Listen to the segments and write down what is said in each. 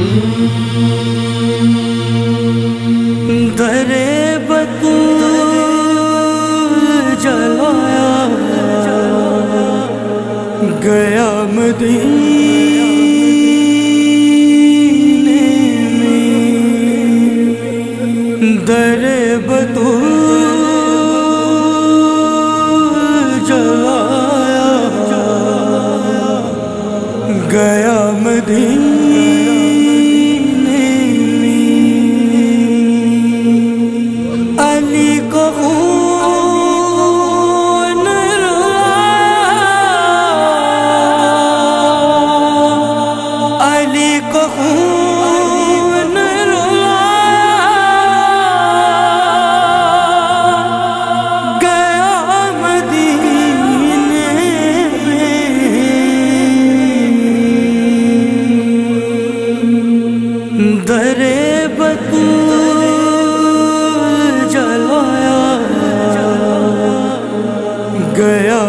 درے بطول جلایا گیا مدینے میں، درے بطول جلایا گیا مدینے درے بطول جلایا گیا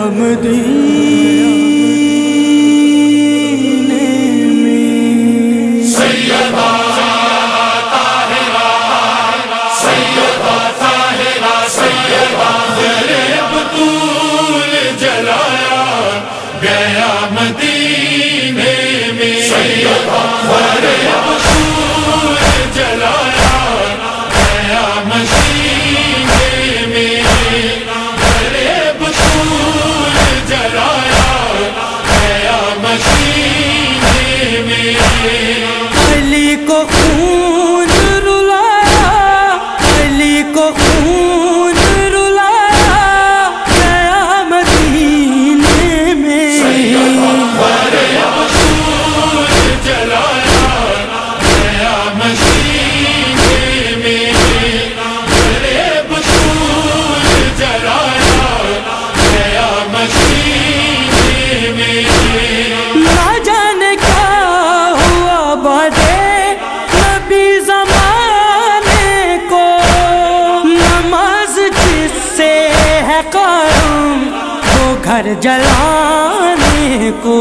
مدینے میں، سیدہ طاہرہ سیدہ طاہرہ سیدہ درے بطول جلایا گیا مدینے میں، سیدہ درے بطول جلایا گیا مدینے میں، درے بطول جلایا گیا مدینے میں، علی کو خون رلایا، علی کو خون رلایا گیا مدینے میں، درے بطول جلایا گیا مدینے میں، درے بطول جلایا گیا مدینے میں، نہ جانے کیا ہوا بعدے نبی زمانے کو، نماز جس سے ہے قائم وہ گھر جلانے کو،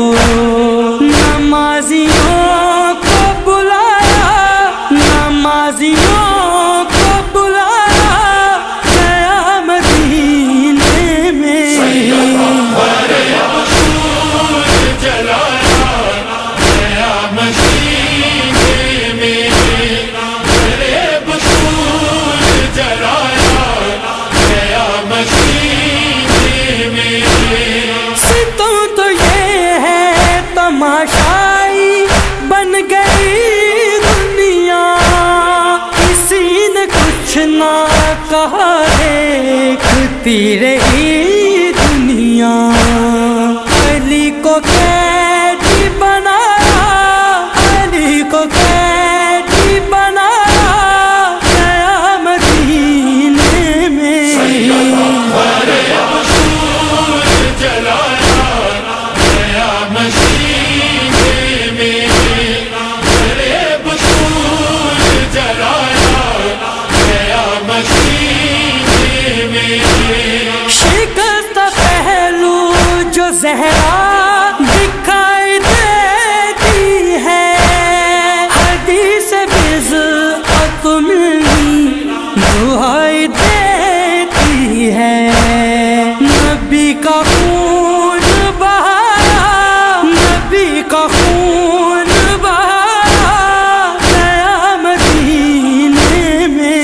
نمازیوں کو بلایا، نمازیوں کو بلایا گیا مدینے میں، درے بطول جلایا گیا مدینے میں، درے بطول جلایا گیا مدینے میں، ستم تو یہ ہے تماشائی بن گئی دنیا، کسی نے کچھ نہ کہا دیکھتی رہی دنیا، علی کو قیدی بنایا، علی کو قیدی بنایا گیا مدینے میں، درے بطول جلایا گیا مدینے میں، درے بطول جلایا گیا مدینے میں، شکست پہلو جو زہرا دکھائی دیتی ہے، حدیث بضعت منی دہائی دیتی ہے، نبی کا خون بہایا، نبی کا خون بہایا گیا مدینے میں،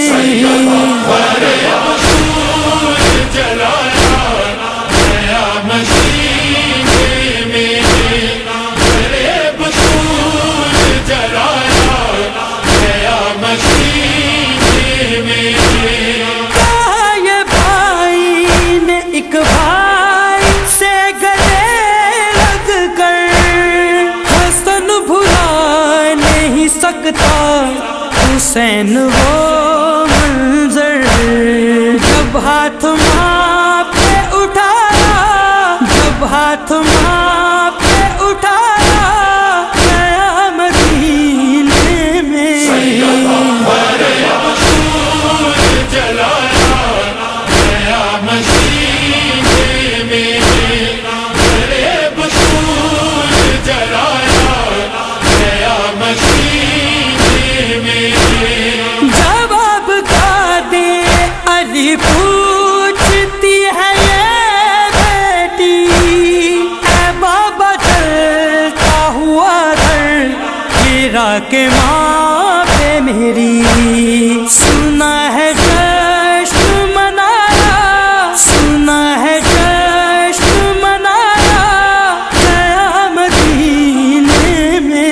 درے بطول جلایا گیا مدینے میں، درے بطول جلایا گیا مدینے میں، کہا یہ بھائی نے ایک بھائی سے گلے لگ کر، حسن بھلا نہیں سکتا حسین وہ منظر، جب ہاتھ ماں پہ اٹھایا، جب ہاتھ ماں پہ اٹھایا گیا مدینے میں، درے بطول جلایا گیا مدینے میں، درے بطول جلایا گیا مدینے کہ ماں پہ میری سنا ہے جشن منایا، سنا ہے جشن منایا گیا مدینے میں،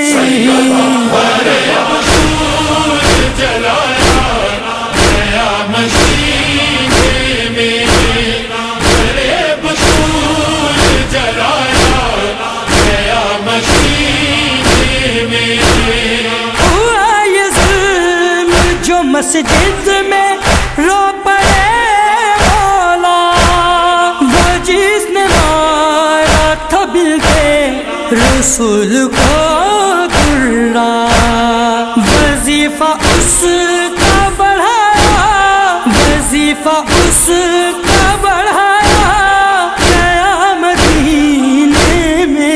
مسجد میں رو پڑے مولا، وہ جس نے مارا تھا بلتے رسول کو درا، وظیفہ اس کا بڑھایا، وظیفہ اس کا بڑھایا گیا مدینے میں،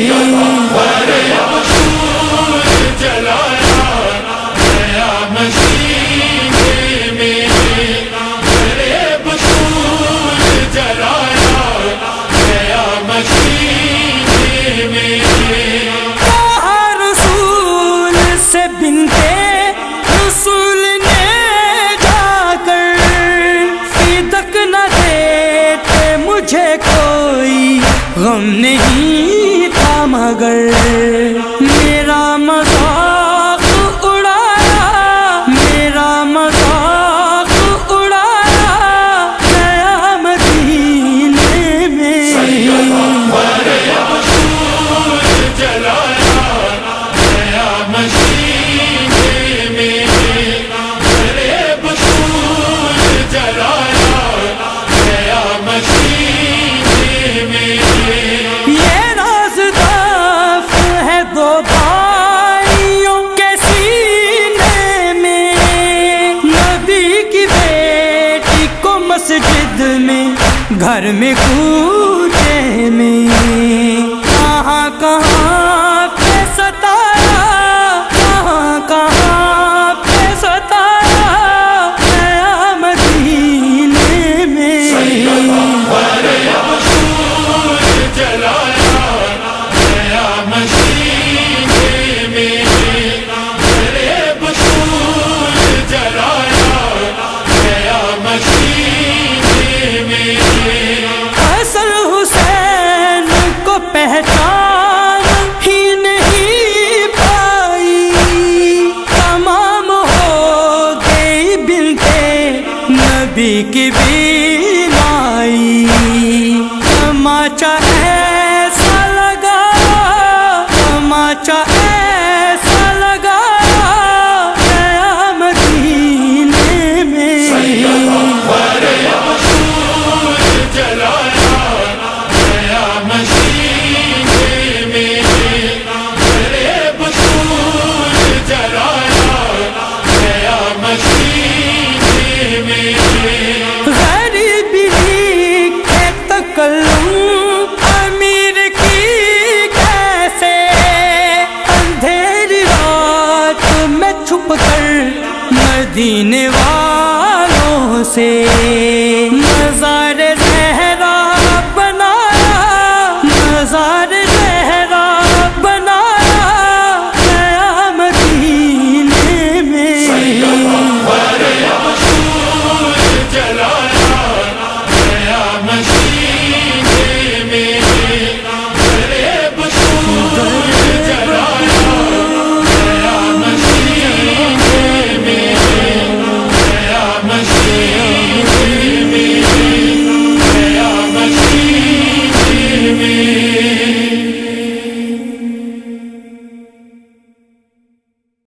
غم نہیں تھا مگر میرا مذاق اڑایا، میرا مذاق اڑایا گیا مدینے میں، مسجد میں گھر میں کوچے میں کہاں کہاں پہ ستایا، کہاں کہاں پہ ستایا گیا مدینے میں، پہچان ہی نہیں پائی، تمام ہو گئی بنتے نبی کی بینائی، تماچا ایسا لگا، تماچا ایسا لگا گیا مدینے میں، امیر کی کیسے اندھیری رات میں چھپ کر مدینے والوں سے نظارے